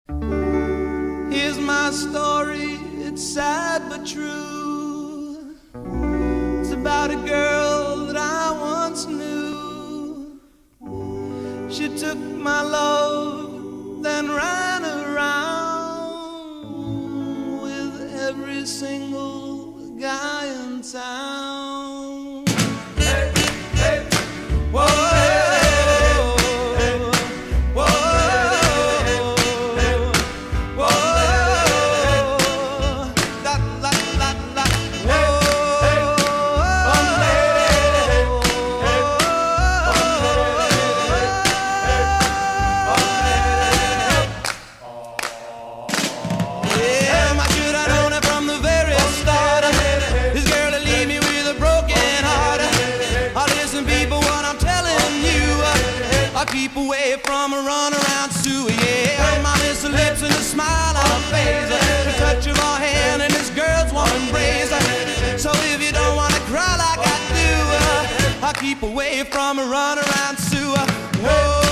Here's my story, it's sad but true. It's about a girl that I once knew. She took my love, then ran around with every single guy in town. Hey, hey, whoa. Keep away from a runaround Sue, yeah. My miss her lips and a smile on her face, the touch of her hand and this girl's warm embrace. So if you don't wanna cry like I do, I'll keep away from a runaround Sue. Whoa.